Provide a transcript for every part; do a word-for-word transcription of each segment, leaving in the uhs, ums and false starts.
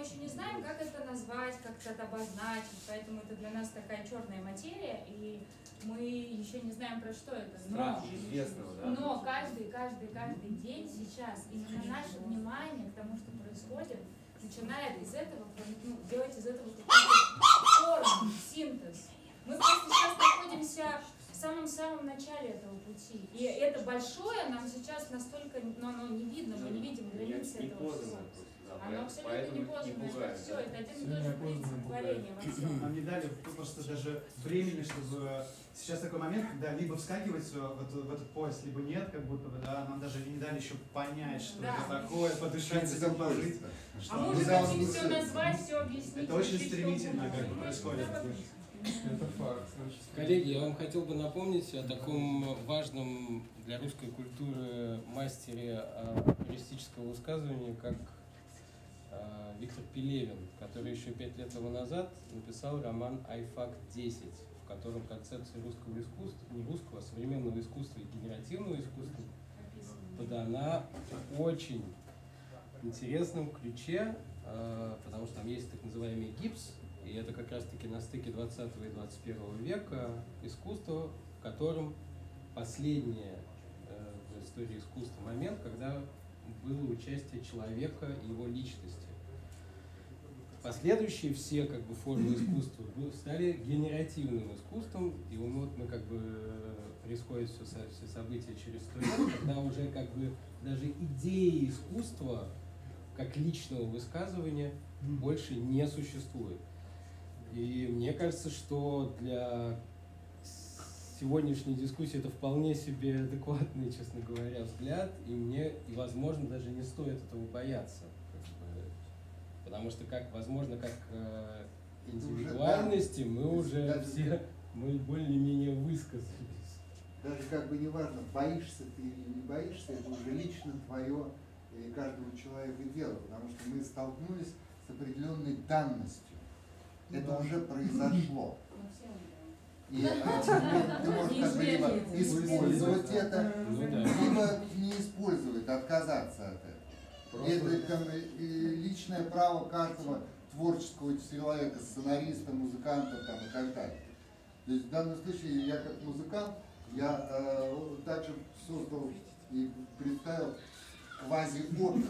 еще не знаем, как это назвать, как это обозначить, поэтому это для нас такая черная материя, и мы еще не знаем, про что это. Но, но каждый, каждый, каждый день сейчас именно наше внимание к тому, что происходит, начинает из этого, ну, делать из этого какую-то форму, синтез. Мы просто сейчас находимся в самом-самом начале этого пути. И это большое нам сейчас настолько, но оно не видно, мы не видим границы этого всего. Оно абсолютно не поздно, что все, это один и тот же принцип творения во всем. Нам не дали просто даже времени, чтобы сейчас такой момент, когда либо вскакивать в, в, в этот поезд, либо нет, как будто бы, да, нам даже не дали еще понять, что да. это такое, подышать, этим пожить. А мы уже хотим все назвать, все объяснить. Это очень стремительно, как происходит. Это факт. Коллеги, я вам хотел бы напомнить о таком важном для русской культуры мастере юмористического высказывания, как Виктор Пелевин, который еще пять лет тому назад написал роман «Айфакт десять», в котором концепция русского искусства, не русского, а современного искусства и генеративного искусства подана в очень интересном ключе, потому что там есть так называемый гипс, и это как раз-таки на стыке двадцатого и двадцать первого века искусство, в котором последний в истории искусства момент, когда было участие человека и его личности. Последующие все как бы формы искусства стали генеративным искусством, и вот мы как бы происходит все, все события через сто лет, когда уже как бы даже идеи искусства как личного высказывания больше не существует. И мне кажется, что для сегодняшней дискуссии это вполне себе адекватный, честно говоря, взгляд, и мне, и возможно, даже не стоит этого бояться. Потому что, как возможно, как э, индивидуальности мы уже даже, все, мы более-менее высказались. Даже как бы неважно, боишься ты или не боишься, это уже лично твое и каждого человека дело, потому что мы столкнулись с определенной данностью. Это да. уже произошло. И а, ты можешь как бы либо использовать это, либо не использовать, отказаться от этого. Это там, личное право каждого творческого человека, сценариста, музыканта там, и так далее. То есть в данном случае я как музыкант, я э, также создал и представил квази-оперу,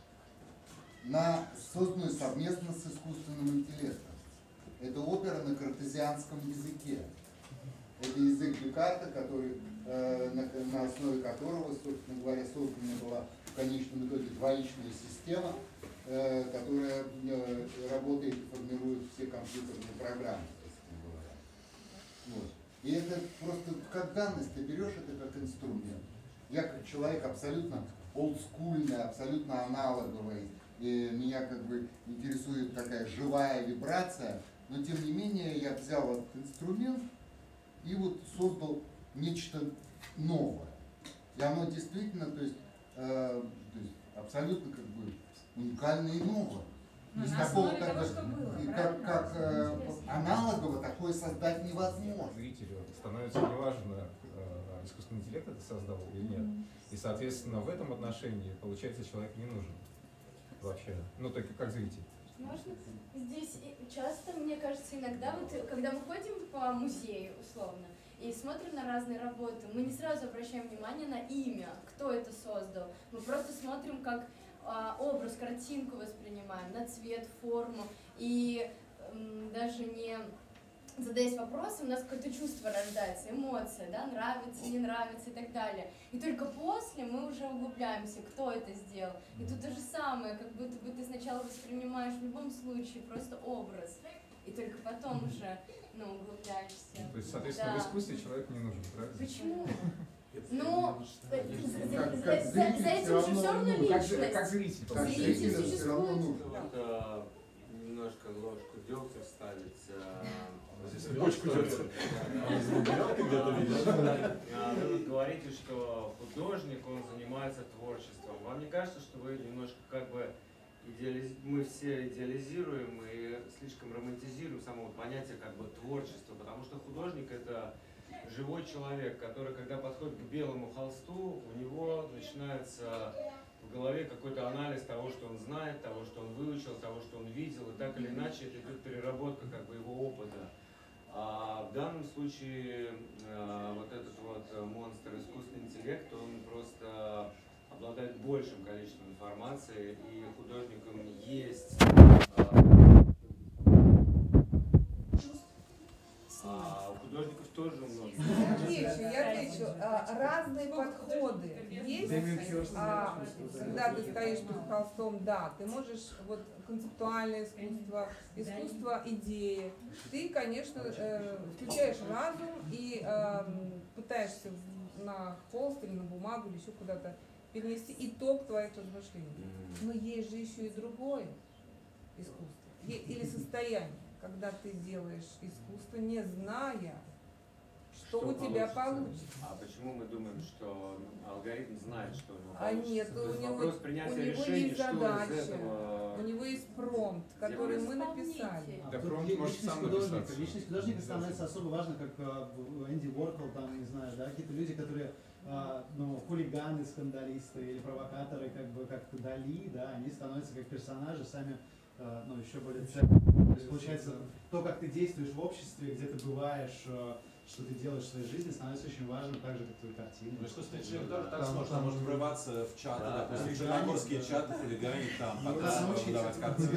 на, созданную совместно с искусственным интеллектом. Это опера на картезианском языке. Это язык Декарта, который, э, на, на основе которого, собственно говоря, создана была в конечном итоге двоичная система, э, которая э, работает и формирует все компьютерные программы, собственно говоря. Вот. И это просто как данность, ты берешь это как инструмент. Я как человек абсолютно олдскульный, абсолютно аналоговый, и меня как бы интересует такая живая вибрация, но тем не менее я взял этот инструмент и вот создал нечто новое. И оно действительно, то есть, э, то есть абсолютно как бы уникальное и новое. То есть такого, как, было, как, как э, аналогово такое создать невозможно. Зрителю становится неважно, э, искусственный интеллект это создал или нет. И, соответственно, в этом отношении, получается, человек не нужен вообще. Ну, только как зритель. Можно? Здесь часто, мне кажется, иногда, вот, когда мы ходим по музею, условно, и смотрим на разные работы, мы не сразу обращаем внимание на имя, кто это создал. Мы просто смотрим, как а, образ, картинку воспринимаем, на цвет, форму, и м, даже не задаясь вопросом, у нас какое-то чувство рождается, эмоция, да, нравится, не нравится и так далее. И только после мы уже углубляемся, кто это сделал. И тут то же самое, как будто бы ты сначала воспринимаешь в любом случае просто образ, и только потом уже, ну, углубляешься. То есть, соответственно, да. в искусстве человек не нужен, правильно? Почему? Ну, за этим же все равно личность. Как зритель. Как зритель все равно нужен. Немножко ложку дегтя вставить. Здесь бочку дегтя. Вы говорите, что художник, он занимается творчеством. Вам не кажется, что вы немножко как бы идеализ... мы все идеализируем и слишком романтизируем само понятие как бы творчества, потому что художник это живой человек, который, когда подходит к белому холсту, у него начинается в голове какой-то анализ того, что он знает, того, что он выучил, того, что он видел, и так или иначе это идет переработка как бы его опыта. А в данном случае э, вот этот вот монстр искусственный интеллект, он просто обладает большим количеством информации, и художникам есть э, а у художников тоже много. Я отвечу, я отвечу. А, разные подходы есть. А, когда ты стоишь перед холстом, да, ты можешь, вот концептуальное искусство, искусство идеи. Ты, конечно, э, включаешь разум и э, пытаешься на холст или на бумагу или еще куда-то перенести итог твоих размышлений. Но есть же еще и другое искусство. Или состояние, когда ты делаешь искусство, не зная, что, что у тебя получится. А почему мы думаем, что алгоритм знает, что у него а получится? нет, То у есть него, вопрос принятия у него решений, есть задача, что из этого... у него есть промпт, который мы написали. Да, промпт может сам написаться. Личность художника становится особо важна, как Энди Уорхол, там, не знаю, да, какие-то люди, которые ну, хулиганы, скандалисты или провокаторы, как бы как Дали, да, они становятся как персонажи сами, ну, еще более ценными. То есть, получается, то, как ты действуешь в обществе, где ты бываешь, что ты делаешь в своей жизни, становится очень важным, так же, как твои картины. Ну, искусственный интеллект тоже так сложно, он может врываться в чаты, допустим, черногорские чаты, хулиганить там, потом выдавать картины.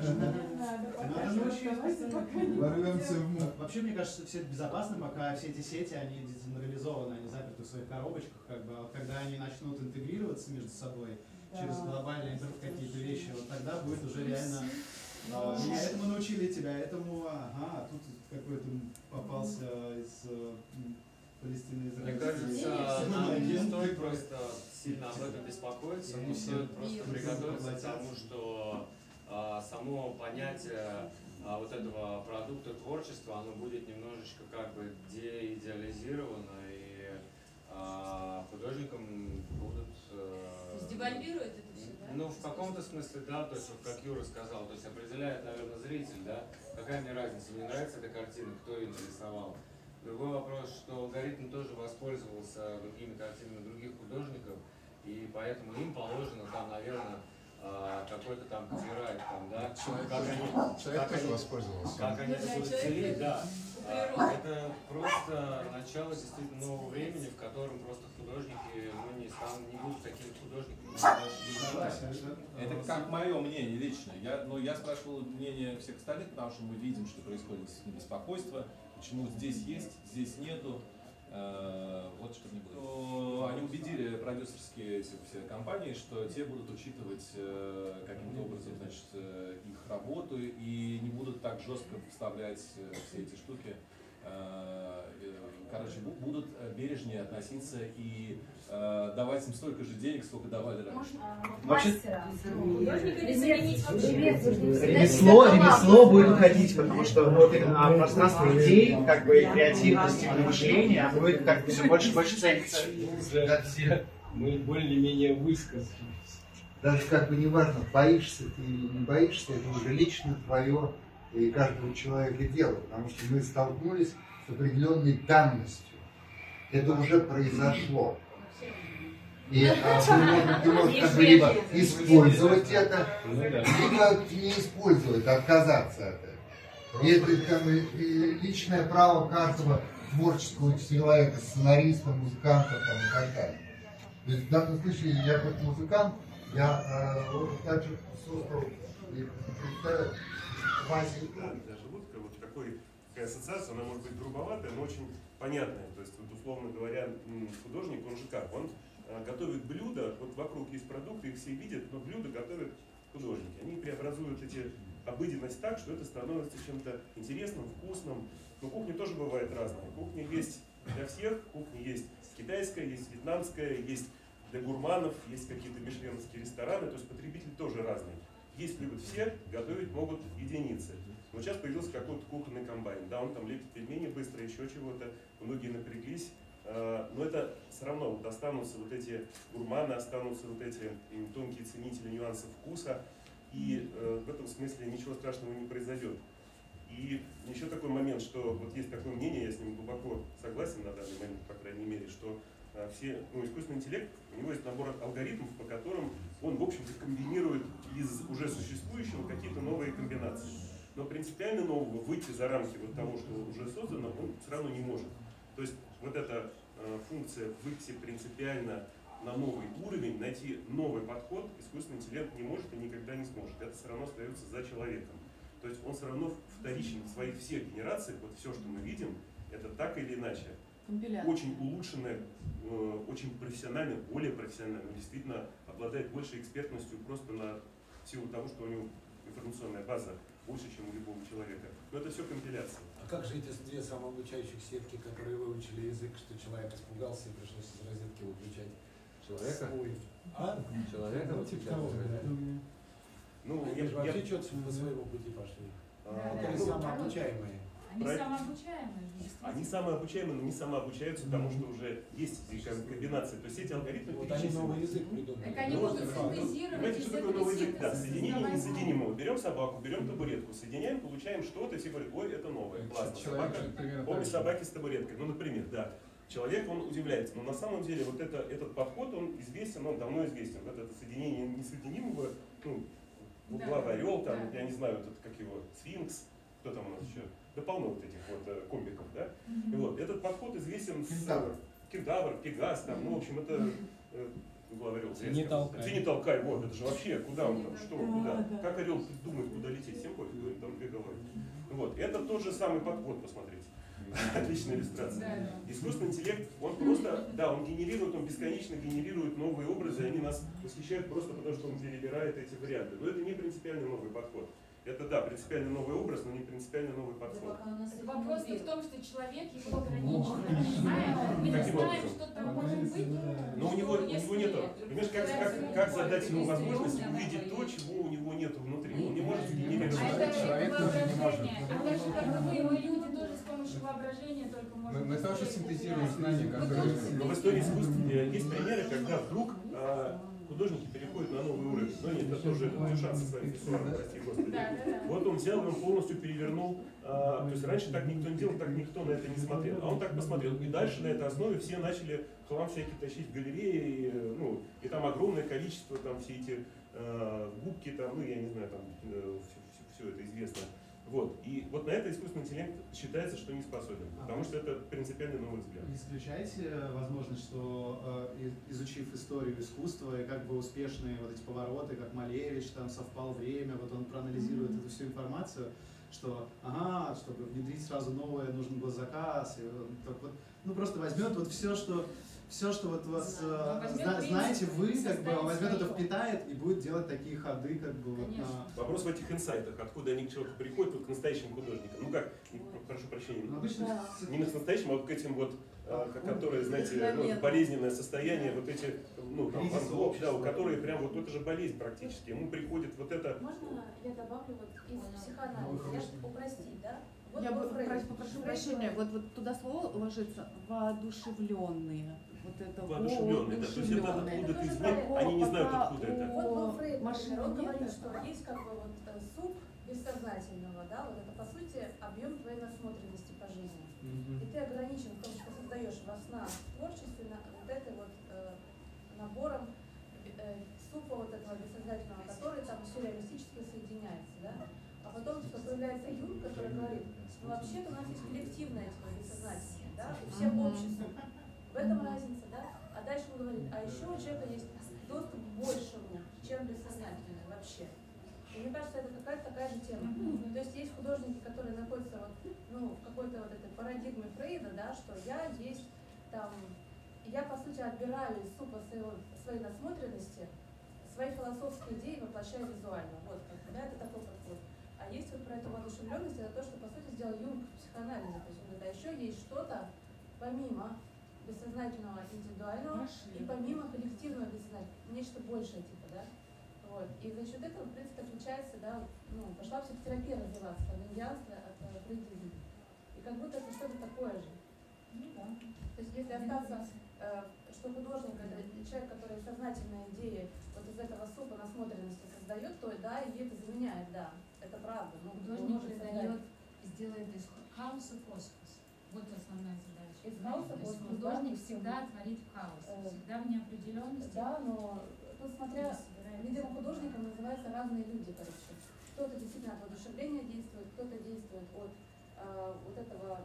Вообще, мне кажется, все это безопасно, пока все эти сети, они децентрализованы, они заперты в своих коробочках, как бы, а вот когда они начнут интегрироваться между собой через глобальные какие-то вещи, вот тогда будет уже реально... А, меня этому научили тебя, этому, ага, тут какой-то попался из э, Палестины. Мне кажется, нам не стоит просто сильно об этом беспокоиться, но стоит просто приготовиться к тому, что а, само понятие а, вот этого продукта творчества, оно будет немножечко как бы деидеализировано, и а, художникам будут... То есть девальвирует это все, да? Ну, в каком-то смысле, да, то есть, вот, как Юра сказал, то есть определяет, наверное, зритель, да, какая мне разница, мне нравится эта картина, кто ее нарисовал. Другой вопрос, что алгоритм тоже воспользовался другими картинами других художников, и поэтому им положено там, наверное, какой-то там копирайт, там, да, Человек, как они, человек как тоже они, воспользовался. как они будут делить, да. А, это просто начало действительно нового времени, в котором просто художники, ну, не станут, не будут такими художниками. Это как мое мнение личное. Я, ну, я спрашивал мнение всех остальных, потому что мы видим, что происходит беспокойство, почему здесь есть, здесь нету. Вот что мне было. Они убедили продюсерские эти все компании, что те будут учитывать каким-то образом, значит, их работу и не будут так жестко вставлять все эти штуки. Короче, будут бережнее относиться и давать им столько же денег, сколько давали раньше. Вообще, ремесло, ремесло будет уходить, потому что вот именно пространство идей, как бы креативности, мышления будет как бы все больше и больше цениться. Мы более-менее высказали. Даже как бы неважно, боишься ты или не боишься, это уже лично твое и каждого человека дело, потому что мы столкнулись с определенной данностью. Это уже произошло. И а, ты можешь как бы либо использовать это, либо не использовать, отказаться от этого. И это как бы личное право каждого творческого человека, сценариста, музыканта там, и так далее. То есть в данном случае я как музыкант, я э, также создал и представляю базе. Даже вот, вот такой, такая ассоциация, она может быть грубоватая, но очень понятная. То есть, вот, условно говоря, художник, он же как? Он а, готовит блюда, вот вокруг есть продукты, их все видят, но блюда готовят художники. Они преобразуют эти обыденность так, что это становится чем-то интересным, вкусным. Но кухня тоже бывает разная. Кухня есть для всех, кухня есть китайская, есть вьетнамская, есть для гурманов, есть какие-то мишленовские рестораны, то есть потребители тоже разные. Есть любят все, готовить могут единицы. Но сейчас появился какой-то кухонный комбайн, да, он там лепит пельмени быстро, еще чего-то, многие напряглись. Но это все равно вот останутся вот эти гурманы, останутся вот эти тонкие ценители нюансов вкуса, и в этом смысле ничего страшного не произойдет. И еще такой момент, что вот есть такое мнение, я с ним глубоко согласен на данный момент, по крайней мере, что все, ну, искусственный интеллект, у него есть набор алгоритмов, по которым он, в общем-то, комбинирует из уже существующего какие-то новые комбинации. Но принципиально нового выйти за рамки вот того, что уже создано, он все равно не может. То есть вот эта э, функция выйти принципиально на новый уровень, найти новый подход, искусственный интеллект не может и никогда не сможет. Это все равно остается за человеком. То есть он все равно вторичен в своих всех генерациях, вот все, что мы видим, это так или иначе. Очень улучшенное, э, очень профессионально, более профессионально, но действительно обладает большей экспертностью просто на силу того, что у него информационная база больше, чем у любого человека. Но это все компиляция. А как же эти две самообучающих сетки, которые выучили язык, что человек испугался и пришлось из розетки выключать? Человека? Свой. А? Человека выключать? Ну, они же вообще что-то по своему пути пошли. А, которые ну, самообучаемые. Они Про- самообучаемые. Они самообучаемые, но не самообучаются, потому что уже есть эти как бы комбинации. То есть эти алгоритмы Вот они новый язык придумали. Так они Ну, могут да. синтезировать. Понимаете, из что такое этого новый язык? Да, синтеза соединение создавать несоединимого. Берем собаку, берем табуретку, соединяем, получаем что-то, и все говорят, ой, это новое, классно. Человек Собака, же примерно помню так же. собаки с табуреткой. Ну, например, да. Человек, он удивляется, но на самом деле вот это, этот подход, он известен, он давно известен. Вот это соединение несоединимого, ну, угловой орел, там, Да. я не знаю, вот это, как его, сфинкс, кто там у нас еще, да полно вот этих вот э, комбиков, да. И вот, этот подход известен с... Кентавр. Кентавр, Пегас, там, ну, в общем, это... Э, угловой орел. Ты не толкай. Ты не толкай, вот, это же вообще, куда он там, что, куда, как орел думает, куда лететь, всем пофигу, он там две головы. Вот, это тот же самый подход, посмотрите. Отличная иллюстрация. Искусственный интеллект, он просто, да, он генерирует, он бесконечно генерирует новые образы, и они нас восхищают просто потому, что он перебирает эти варианты. Но это не принципиально новый подход. Это, да, принципиально новый образ, но не принципиально новый подход. Вопрос в том, что человек его ограничен. Понимаешь? Мы не Каким знаем, образом? что там может быть. Но у него, у него Если нету, понимаешь, как, как, как задать ему есть возможность огромное увидеть то, количество. чего у него нету внутри. Он не может А сгенерировать. это Человек тоже не может. воображение. А так же, как и мы, мы люди тоже с помощью воображения только Мы, можем... мы тоже синтезируем знания, Но которые... в истории искусства есть примеры, когда вдруг а, художники переходят на новый уровень. Ну нет, это тоже Дюшан со своим писсуаром, прости господи. Да, да, да. Вот он взял и он полностью перевернул. А, то есть раньше так никто не делал, так никто на это не смотрел. А он так посмотрел. И дальше на этой основе все начали хлам всякий тащить в галереи. И, ну, и там огромное количество, там все эти э, губки, там, ну я не знаю, там э, все, все это известно. Вот. И вот на это искусственный интеллект считается, что не способен, потому что это принципиально новый взгляд. Исключаете возможность, что э, изучив историю искусства и как бы успешные вот эти повороты, как Малевич, там совпал время, вот он проанализирует эту всю информацию, что ага, чтобы внедрить сразу новое, нужен был заказ, и он так вот, ну просто возьмет вот все, что все, что вот вас э, зна знаете вы, как бы возьмет это, впитает и будет делать такие ходы, как бы вот на... Вопрос в этих инсайтах, откуда они к человеку приходят, вот к настоящим художникам. Ну как, прошу прощения, Ну, обычно да. Не к настоящим, а вот к этим вот, э, которые, знаете, ну, болезненное состояние, вот эти, ну, там, Ван Гог, да, у которых прям вот это же болезнь практически, ему приходит вот это... Можно я добавлю вот из психоанализа, я чтобы упростить, да? Вот я был бы Фрейд. попрошу, попрошу Фрейд прощения, говорит. вот, вот туда слово ложится воодушевленные. Вот это Воодушевленные, да, то есть это откуда-то извне, они не знают, откуда это. Вот был Фрейд, машины он нет говорит, этого? что есть как бы вот э, суп бессознательного, да, вот это по сути объем твоей насмотренности по жизни. И ты ограничен в том, что создаешь во снах творчестве на, вот этой вот э, набором э, супа вот этого бессознательного, который там все реалистически соединяется, да. А потом что появляется Юнг, который говорит, ну вообще-то у нас есть коллективное типа бессознательное, да, у всех общество. В этом разница, да? А дальше он говорит, а еще у человека есть доступ к большему, чем бессознательное вообще. И мне кажется, это какая-то такая же тема. То есть есть художники, которые находятся вот, ну, в какой-то вот этой парадигме Фрейда, да, что я есть там, я по сути отбираю из супа своего, своей насмотренности, свои философские идеи воплощаю визуально. Вот, как бы, да, это такой подход. А есть вот про эту воодушевленность, это то, что по сути сделал Юнг в психоанализе. То есть он говорит, а еще есть что-то помимо бессознательного индивидуального и помимо коллективного бессознательного, нечто большее типа, да? Вот. И за счет этого, в принципе, отличается, да, ну, пошла психотерапия развиваться, от индианства, от фрейдизма. И как будто это что-то такое же. Ну да. То есть если остаться, э, что художник это человек, который сознательные идеи вот из этого супа насмотренности создает, то да, и это заменяет, да. Это правда. Ну, Художник создает, сделает из хаоса космос. Вот основная задача. из хаоса То есть после художник всегда творит хаос, всегда в неопределенности. Да, но тут смотря, видимо, художником называются разные люди, короче. Кто-то действительно от воодушевления действует, кто-то действует от э, вот этого,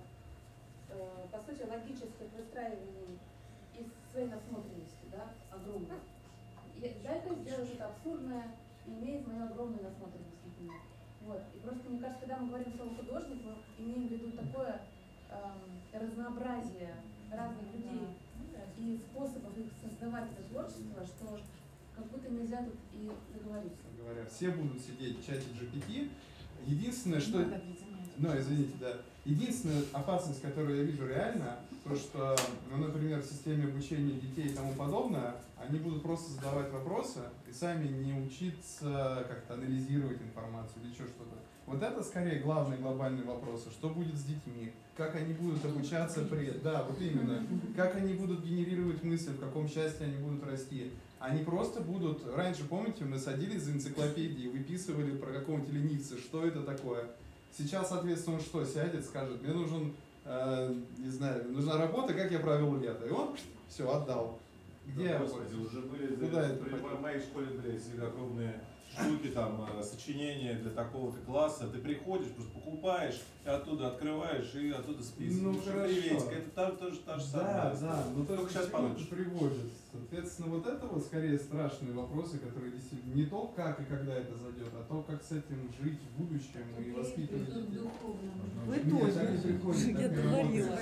э, по сути, логических выстраиваний из своей насмотренности, да, огромной. И дай-ка сделать что-то абсурдное, имеет мою огромную насмотренность, например. Вот. И просто, мне кажется, когда мы говорим слово художник, мы имеем в виду такое эм, разнообразие разных людей и способов их создавать это творчество, что как будто нельзя тут и договориться. Говоря, все будут сидеть в чате джи пи ти. Единственное, что... Ну, извините, да. Единственная опасность, которую я вижу реально, то, что, ну, например, в системе обучения детей и тому подобное, они будут просто задавать вопросы и сами не учиться как-то анализировать информацию или еще что-то. Вот это скорее главные глобальные вопросы. Что будет с детьми? Как они будут обучаться при... Да, вот именно. Как они будут генерировать мысли, в каком счастье они будут расти. Они просто будут... Раньше, помните, мы садились за энциклопедии, выписывали про какого-нибудь ленивца, что это такое. Сейчас, соответственно, он что, сядет, скажет, мне нужен, э, не знаю, нужна работа, как я провел лето. И он все отдал. Где да, Господи, вот, уже были, куда при, это? в моей школе были всегда крупные штуки, там, сочинения для такого-то класса. Ты приходишь, просто покупаешь, и оттуда открываешь, и оттуда списываешь. Ну, приветик, это там тоже та же самая. Да, да, но только, только сейчас получишь. Приводит. Соответственно, вот это вот скорее страшные вопросы, которые действительно не то, как и когда это зайдет, а то, как с этим жить в будущем и воспитывать детей. Вы тоже. Я говорила.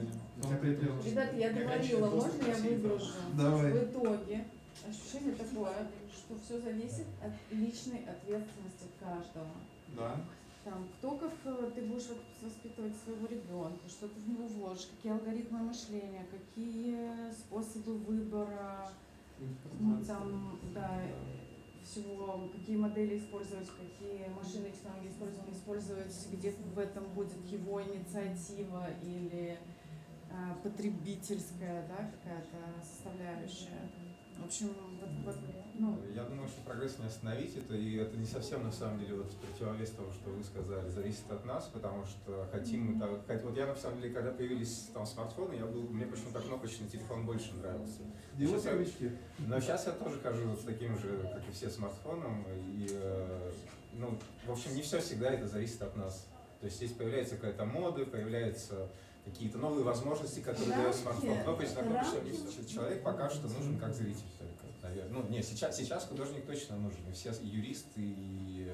Ребята, я говорила, можно я выгружу? Давай. В итоге ощущение такое, что все зависит от личной ответственности каждого. Да. Там, кто как ты будешь воспитывать своего ребенка, что ты в него вложишь, какие алгоритмы мышления, какие способы выбора, ну, там, да, всего, какие модели использовать, какие машины и технологии использовать, использовать, где в этом будет его инициатива или а, потребительская, да, какая-то составляющая. В общем, вот, вот, ну... Я думаю, что прогресс не остановить это, и это не совсем на самом деле вот противовес того, что вы сказали, зависит от нас, потому что хотим мы так, хоть, вот я на самом деле, когда появились там смартфоны, я был, мне почему-то кнопочный телефон больше нравился. Сейчас я, но сейчас я тоже хожу вот с таким же, как и все, смартфоном, и, ну, в общем, не все всегда это зависит от нас. То есть здесь появляется какая-то мода, появляются какие-то новые возможности, которые дает смартфон. Кнопочный человек пока что нужен как зритель только, наверное. Ну, не, сейчас, сейчас художник точно нужен. И все и юристы, и,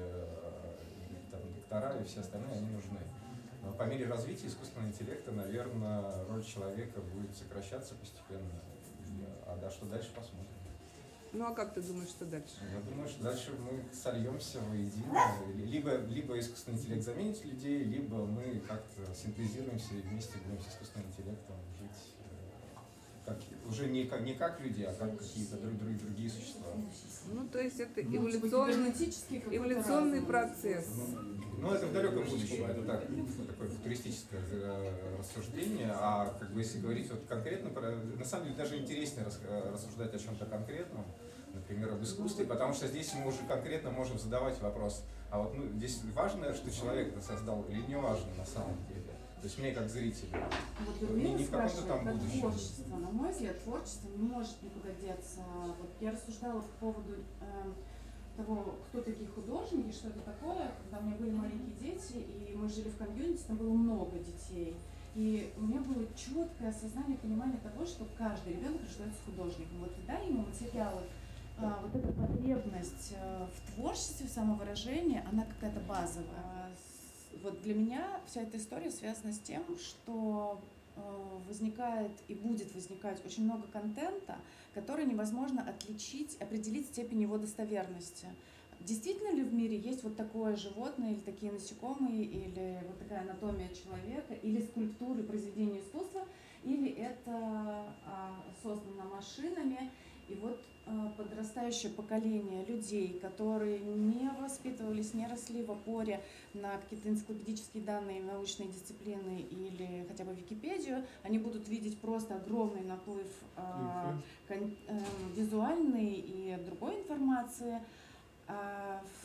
и там, доктора, и все остальные, они нужны. Но по мере развития искусственного интеллекта, наверное, роль человека будет сокращаться постепенно. А да, что дальше, посмотрим. Ну а как ты думаешь, что дальше? Я думаю, что дальше мы сольемся воедино. Либо, либо искусственный интеллект заменит людей, либо мы как-то синтезируемся и вместе будем с искусственным интеллектом жить как, уже не как, не как люди, а как какие-то друг, друг, другие существа. Ну, то есть это эволюционный, эволюционный процесс. Ну, это в далеком будущем, это так, такое футуристическое рассуждение, а как бы если говорить вот конкретно, на самом деле даже интереснее рассуждать о чем-то конкретном, например, об искусстве, потому что здесь мы уже конкретно можем задавать вопрос, а вот ну, здесь важно, что человек это создал, или не важно на самом деле? То есть мне как зрителю, вот не, не в каком-то там будущем. Творчество. На мой взгляд, творчество не может никуда деться. Вот я рассуждала по поводу э, того, кто такие художники, что это такое. Когда у меня были маленькие дети, и мы жили в комьюнити, там было много детей. И у меня было четкое осознание, понимание того, что каждый ребенок рождается художником. Вот дай ему материалы, э, вот эта потребность э, в творчестве, в самовыражении, она какая-то базовая. Вот для меня вся эта история связана с тем, что э, возникает и будет возникать очень много контента, который невозможно отличить, определить степень его достоверности. Действительно ли в мире есть вот такое животное, или такие насекомые, или вот такая анатомия человека, или скульптуры, произведения искусства, или это э, создано машинами. И вот э, подрастающее поколение людей, которые не воспитывались, не росли в опоре на какие-то энциклопедические данные, научные дисциплины или хотя бы Википедию, они будут видеть просто огромный наплыв э, кон, э, визуальной и другой информации, э, в, в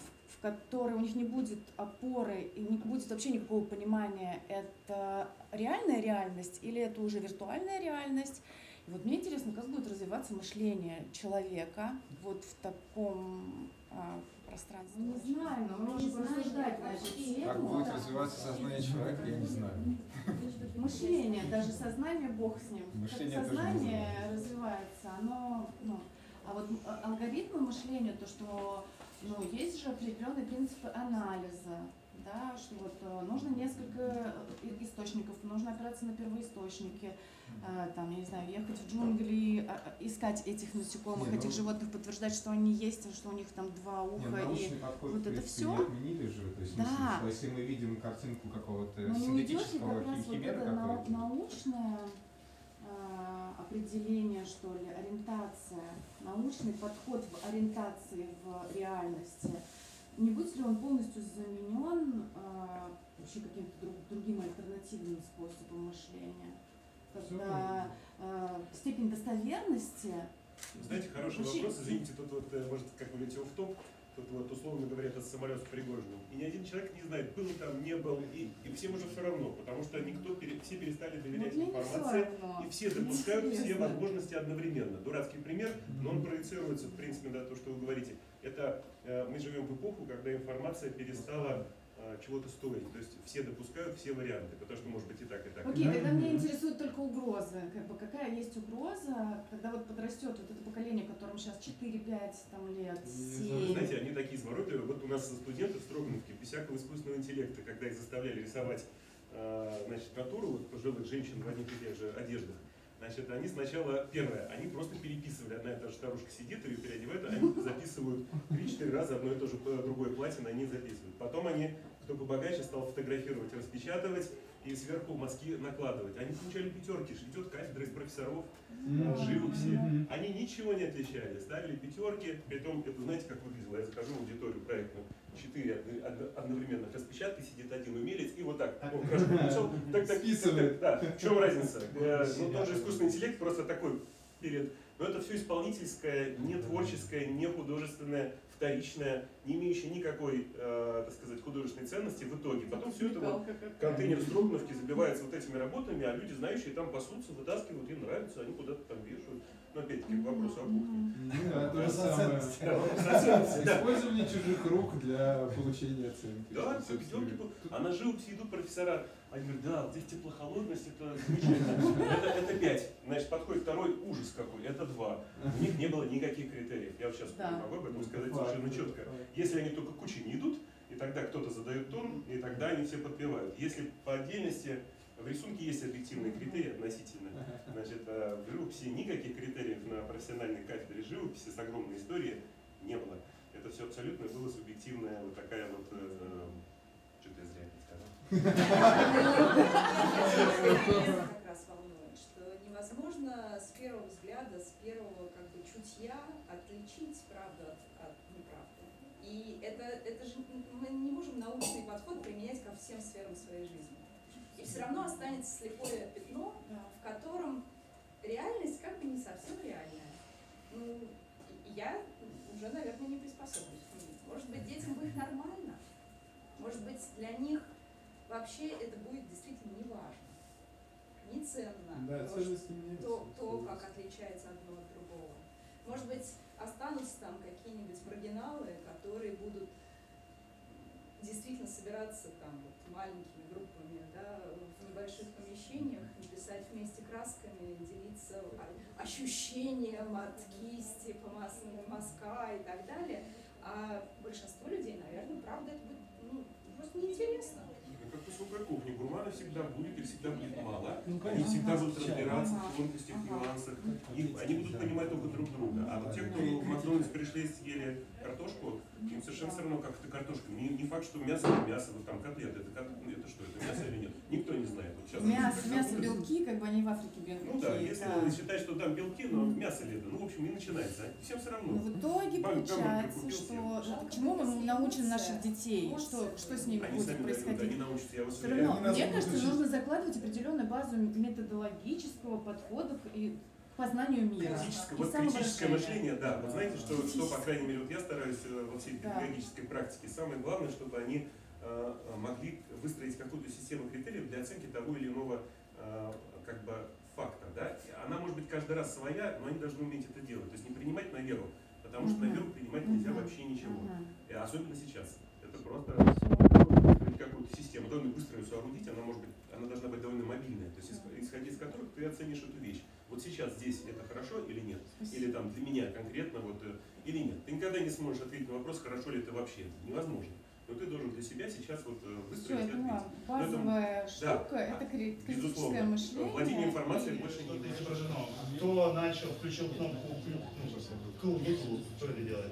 которой у них не будет опоры и не будет вообще никакого понимания, это реальная реальность или это уже виртуальная реальность. И вот мне интересно, как будет развиваться мышление человека вот в таком а, пространстве. Не знаю, но мы можем порассуждать на эту тему. Как будет развиваться сознание человека, я не знаю. Мышление, даже сознание, бог с ним. Мышление как сознание развивается, оно, ну, а вот алгоритмы мышления, то, что, ну, есть же определенные принципы анализа, да, что вот нужно несколько источников, нужно опираться на первоисточники, там, я не знаю, ехать в джунгли, искать этих насекомых, не, этих ну, животных, подтверждать, что они есть, что у них там два уха, не, и подход, вот это все. Не отменили же, то есть, да. смысле, что если мы видим картинку какого-то но синтетического как раз химера, вот это который... научное э, определение, что ли, ориентация, научный подход в ориентации в реальности, не будет ли он полностью заменен э, вообще каким-то друг, другим альтернативным способом мышления? Когда э, степень достоверности... Знаете, хороший вообще... вопрос, извините, тут вот, может, как вы говорите, офф-топ, тут вот условно говоря, этот самолет с Пригожиным. И ни один человек не знает, был там, не был, и, и всем уже все равно, потому что никто, все перестали доверять вот информации, и все допускают все возможности одновременно. Дурацкий пример, но он проецируется, в принципе, на то, что вы говорите. Это э, мы живем в эпоху, когда информация перестала чего-то стоить. То есть все допускают все варианты, потому что может быть и так, и так. Окей, okay, тогда меня интересует только угроза. Как бы, какая есть угроза, когда вот подрастет вот это поколение, которому сейчас четыре-пять лет, семь. Знаете, они такие изворотливые. Вот у нас студенты в Строгановке без всякого искусственного интеллекта, когда их заставляли рисовать значит, натуру вот, пожилых женщин в одних и тех же одеждах, значит, они сначала, первое, они просто переписывали, одна и та же старушка сидит, ее переодевают, они записывают три-четыре раза одно и то же другое платье, на они записывают. Потом они, кто побогаче, стал фотографировать, распечатывать и сверху мазки накладывать. Они получали пятерки, идет кафедра из профессоров mm-hmm. живописи. Mm-hmm. Они ничего не отличали, ставили пятерки, притом, это знаете, как выглядело, я захожу в аудиторию проектную, четыре одновременных распечатки, сидит один умелец и вот так, он краску написал, так, так, так, да, в чем разница? Ну, тот же искусственный интеллект просто такой перед, но это все исполнительское, не творческое, не художественное, вторичное, не имеющее никакой, э, так сказать, художественной ценности в итоге. Потом все это вот, контейнер Строгановки забивается вот этими работами, а люди, знающие, там пасутся, вытаскивают, им нравится, они куда-то там вешают. Но опять-таки к вопросу о кухне. Да, то же самое. Использование чужих рук для получения оценки. Да, пятерки. А на живописи идут профессора, они говорят, да, здесь теплохолодность, это замечательно. Это, это пять. Значит, подходит второй, ужас какой, это два. У них не было никаких критериев. Я вот сейчас да. могу об этом сказать совершенно четко. Если они только кучей не идут, и тогда кто-то задает тон, и тогда они все подпевают. Если по отдельности, в рисунке есть объективные критерии относительно. Значит, в живописи никаких критериев на профессиональной кафедре живописи с огромной историей не было. Это все абсолютно было субъективная вот такая вот... Э, что-то я зря сказал. Меня как раз волнует, что невозможно с первого взгляда, с первого как бы чутья отличить правду от, от неправды. И это, это же мы не можем научный подход применять ко всем сферам своей жизни. И все равно останется слепое пятно, в котором реальность как бы не совсем реальная. Ну, я уже, наверное, не приспособлюсь к ней. Может быть, детям будет нормально. Может быть, для них вообще это будет действительно не важно, не ценно. Да, то, то, то, как отличается одно от другого. Может быть, останутся там какие-нибудь маргиналы, которые будут действительно собираться там вот маленькими группами, да, в небольших помещениях, писать вместе красками, делиться ощущением от кисти, мазка и так далее. А большинство людей, наверное, правда, это будет ну, просто неинтересно. Как высокая кухня. Гурмана всегда будет и всегда будет мало. Они всегда будут разбираться в тонкостях, в нюансах. И они будут понимать только друг друга. А вот те, кто в Макдональдс пришли и съели картошку, им совершенно все равно, как это картошка. Не, не факт, что мясо или мясо, вот там котлеты, это, это что, это мясо или нет? Никто не знает. Вот сейчас мясо, мясо, белки, как бы они в Африке белки. Ну да, если да. считать, что там белки, но мясо ли это, ну в общем не начинается. Всем все равно. Но в итоге Банк, получается, что ну, почему мы научим наших детей, что, что с ними они будет происходить? Они научатся, я вас уверяю. Мне кажется, нужно закладывать определенную базу методологического подхода и познанию мира. Критическое, вот критическое мышление, да. Вот знаете, что, что, по крайней мере, вот я стараюсь во всей педагогической практике, самое главное, чтобы они э, могли выстроить какую-то систему критериев для оценки того или иного э, как бы факта. Да? Она может быть каждый раз своя, но они должны уметь это делать. То есть не принимать на веру, потому что на веру принимать нельзя вообще ничего. И особенно сейчас. Это просто какую-то систему. Довольно быстро ее соорудить, она может быть, она должна быть довольно мобильная. То есть исходя из которых ты оценишь эту вещь. Вот сейчас здесь это хорошо или нет? Или там для меня конкретно вот или нет? Ты никогда не сможешь ответить на вопрос, хорошо ли это вообще. Невозможно. Но ты должен для себя сейчас вот выстроить Все, ответ. базовая это, штука, да, это критическое безусловно. Мышление. Владение информацией больше не изображено. Кто начал, включил кнопку клуб, кто это делает?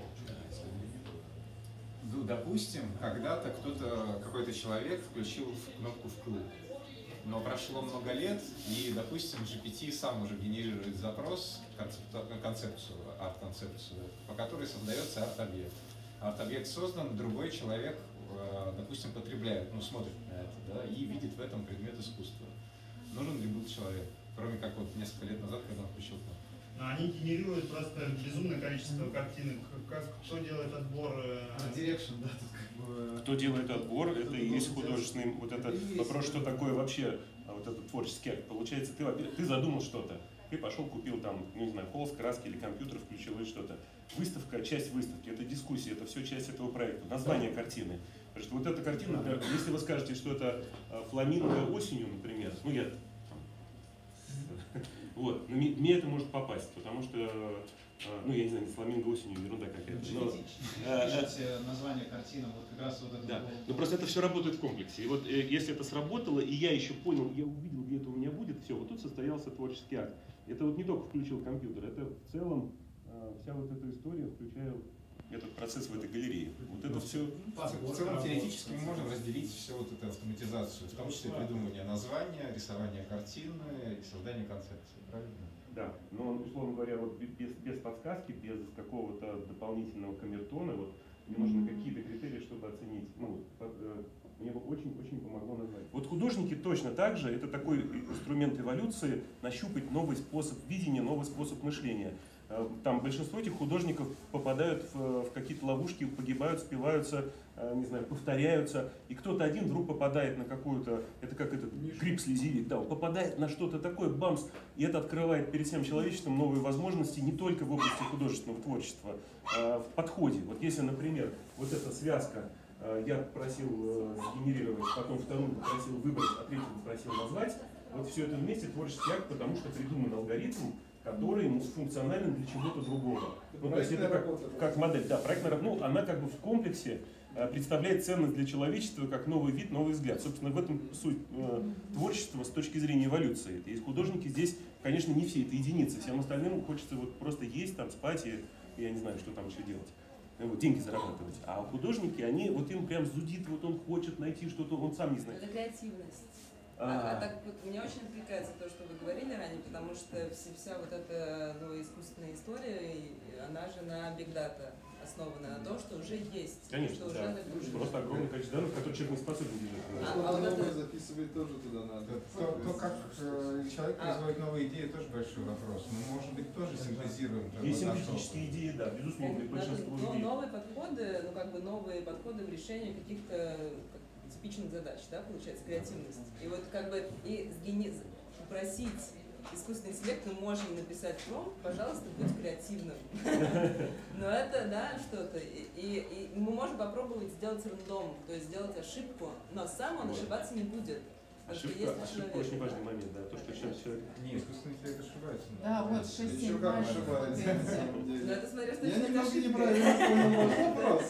Ну, допустим, когда-то кто-то, какой-то человек включил кнопку в клуб. Но прошло много лет, и, допустим, джи пи ти сам уже генерирует запрос, концепцию, арт-концепцию, по которой создается арт-объект. Арт-объект создан, другой человек, допустим, потребляет, ну, смотрит на это, да, и видит в этом предмет искусства. Нужен ли был человек? Кроме как вот несколько лет назад, когда он включил кнопку. Но они генерируют просто безумное количество картинок. Как, кто делает отбор? Direction, да, тут как бы... Кто делает отбор, это и есть художественный вот это вопрос, что такое вообще вот этот творческий акт. Получается, ты, ты задумал что-то, ты пошел, купил там, не знаю, холст, краски или компьютер, включил или что-то. Выставка, часть выставки, это дискуссия, это все часть этого проекта. Название картины. Потому что вот эта картина, если вы скажете, что это фламинго осенью, например, ну я... Вот, но мне это может попасть, потому что, ну я не знаю, фламинго осенью, ерунда какая-то. Пишите название картины, вот как раз вот это. Да, но просто это все работает в комплексе. И вот если это сработало, и я еще понял, я увидел, где это у меня будет, все, вот тут состоялся творческий акт. Это вот не только включил компьютер, это в целом вся вот эта история, включая этот процесс в этой галерее. Вот это все. В целом теоретически мы можем разделить все вот эту автоматизацию, в том числе придумывание названия, рисование картины и создание концепции, правильно? Да, но, условно говоря, вот без, без подсказки, без какого-то дополнительного камертона, вот мне нужны какие-то критерии, чтобы оценить. Ну, мне бы очень-очень помогло назвать. Вот художники точно так же, это такой инструмент эволюции, нащупать новый способ видения, новый способ мышления. Там большинство этих художников попадают в, в какие-то ловушки, погибают, спиваются, не знаю, повторяются. И кто-то один вдруг попадает на какую-то, это как этот гриб-слезевик, да, он попадает на что-то такое, бамс, и это открывает перед всем человечеством новые возможности не только в области художественного творчества, а в подходе. Вот если, например, вот эта связка, я попросил сгенерировать, потом вторую попросил выбрать, а третью попросил назвать, вот все это вместе творческий акт, потому что придуман алгоритм, который функционален для чего-то другого. Ну, то есть это как, как модель. Да, проектная работа, ну, она как бы в комплексе э, представляет ценность для человечества как новый вид, новый взгляд. Собственно, в этом суть э, творчества с точки зрения эволюции. И художники здесь, конечно, не все, это единицы. Всем остальным хочется вот просто есть, там, спать и я не знаю, что там еще делать. Вот, деньги зарабатывать. А художники, они, вот им прям зудит, вот он хочет найти что-то, он сам не знает. Это креативность. А, а так вот мне очень откликается то, что вы говорили ранее, потому что вся, вся вот эта ну, искусственная история, она же на big data основана, на том, что уже есть. Конечно, что да. уже Просто огромное количество данных, которые человек не способен держать. А, а вот это записывать тоже туда надо. То, то как э, человек производит новые идеи, тоже большой вопрос. Мы, может быть, тоже синтезируем. Есть синтетические идеи, да, безусловно, большинство но идей. Новые подходы, ну как бы новые подходы в решении каких-то типичных задач, да, получается, креативность. И вот как бы и сгени... попросить искусственный интеллект, мы можем написать промпт, пожалуйста, будь креативным. Но это, да, что-то. И, и, и мы можем попробовать сделать рандом, то есть сделать ошибку, но сам он ошибаться не будет. Ошибка, ошибка очень важный момент, да, то, что сейчас человек... Не, искусственный интеллект ошибается. Да, вот шесть-семь как ошибается, на самом деле. Но это смотря, что Я это немного ошибка. неправильно понял ваш вопрос.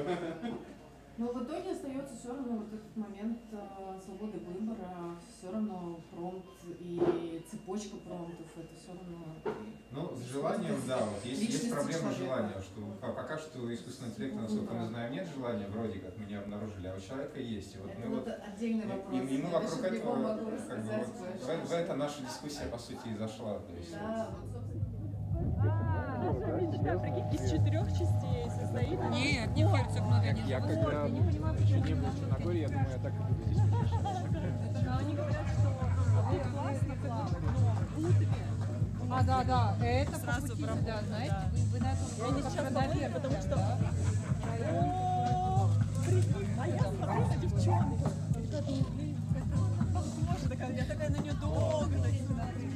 Но в итоге остается все равно вот этот момент э, свободы выбора, все равно промпт и цепочка промптов, это все равно... Ну, с желанием, да, вот есть, есть проблема желания, что пока что у искусственного интеллекта, насколько мы знаем, нет желания, вроде как мы не обнаружили, а у человека есть. И вот это мы вот вот, отдельный вопрос. И, и мы вокруг этого, могу как бы, вот, в, в это наша дискуссия, по сути, и зашла. То есть, да, вот, собственно. Да, прикинь, из четырех частей состоит. Нет, не герцог внутренний. Я когда не понимаю, почему не был в Черногории, я думаю, я так и буду здесь учиться. Они говорят, что вот классно плавать, но в Бутове у А, да, да, это сразу по пути, проходит, да, знаете, да. вы, вы на этом Я не сейчас проверили, потому что... да? О, моя смотрите, девчонка. Ребята, блин, какая похожа такая, я такая на нее долго.